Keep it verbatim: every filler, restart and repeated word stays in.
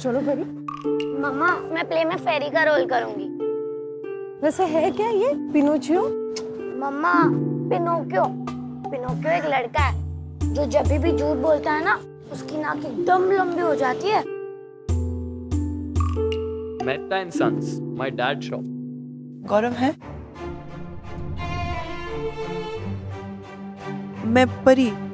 चलो परी। मम्मा मैं प्ले में फेरी का रोल करूंगी। वैसे है क्या ये पिनोचियो? मम्मा पिनोक्यो पिनोक्यो एक लड़का है जो जब भी झूठ बोलता है ना उसकी नाक एकदम लंबी हो जाती है। Mehta and Sons, my dad's shop. गौरव है? मैं परी।